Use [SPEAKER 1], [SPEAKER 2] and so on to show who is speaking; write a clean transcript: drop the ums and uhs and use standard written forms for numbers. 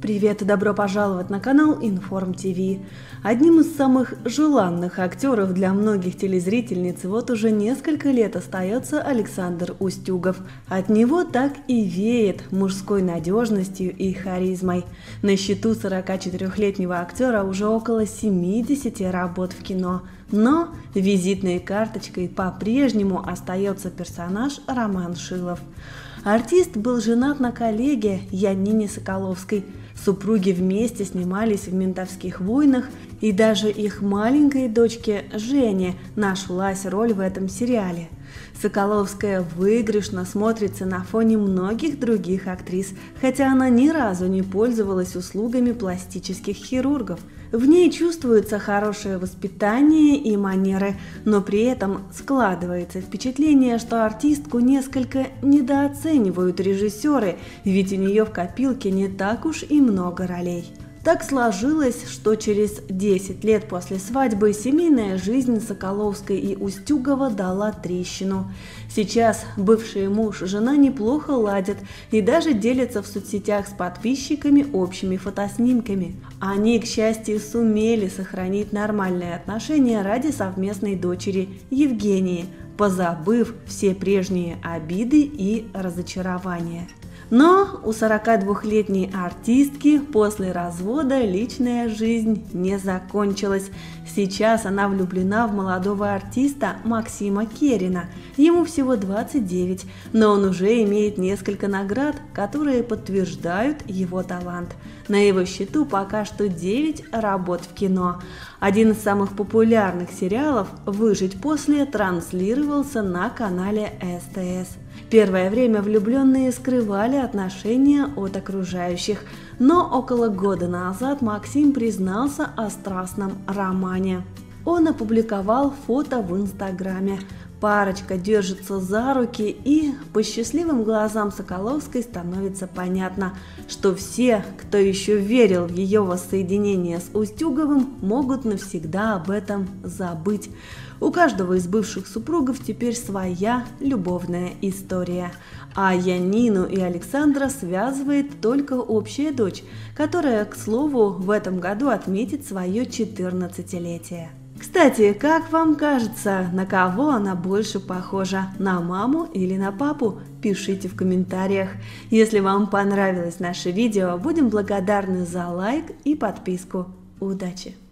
[SPEAKER 1] привет и добро пожаловать на канал Информ ТВ. Одним из самых желанных актеров для многих телезрительниц вот уже несколько лет остается Александр Устюгов. От него так и веет мужской надежностью и харизмой. На счету 44-летнего актера уже около 70 работ в кино. Но визитной карточкой по-прежнему остается персонаж Роман Шилов. Артист был женат на коллеге Янине Соколовской. Супруги вместе снимались в «Ментовских войнах», и даже их маленькой дочке Жене нашлась роль в этом сериале. Соколовская выигрышно смотрится на фоне многих других актрис, хотя она ни разу не пользовалась услугами пластических хирургов. В ней чувствуется хорошее воспитание и манеры, но при этом складывается впечатление, что артистку несколько недооценивают режиссеры, ведь у нее в копилке не так уж и много ролей. Так сложилось, что через 10 лет после свадьбы семейная жизнь Соколовской и Устюгова дала трещину. Сейчас бывший муж и жена неплохо ладят и даже делятся в соцсетях с подписчиками общими фотоснимками. Они, к счастью, сумели сохранить нормальные отношения ради совместной дочери Евгении, позабыв все прежние обиды и разочарования. Но у 42-летней артистки после развода личная жизнь не закончилась. Сейчас она влюблена в молодого артиста Максима Керина. Ему всего 29, но он уже имеет несколько наград, которые подтверждают его талант. На его счету пока что 9 работ в кино. Один из самых популярных сериалов «Выжить после» транслировался на канале СТС. Первое время влюбленные скрывали отношения от окружающих, но около года назад Максим признался о страстном романе. Он опубликовал фото в Инстаграме. Парочка держится за руки, и по счастливым глазам Соколовской становится понятно, что все, кто еще верил в ее воссоединение с Устюговым, могут навсегда об этом забыть. У каждого из бывших супругов теперь своя любовная история. А Янину и Александра связывает только общая дочь, которая, к слову, в этом году отметит свое 14-летие. Кстати, как вам кажется, на кого она больше похожа, на маму или на папу? Пишите в комментариях. Если вам понравилось наше видео, будем благодарны за лайк и подписку. Удачи!